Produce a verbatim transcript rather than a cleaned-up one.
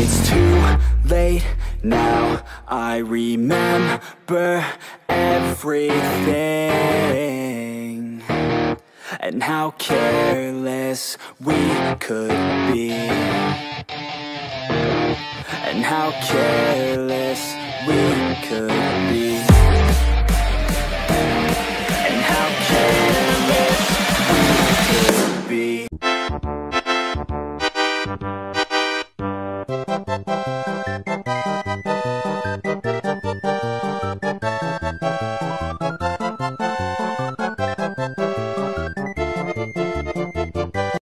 It's too late now, I remember everything, and how careless we could be, and how careless we could be.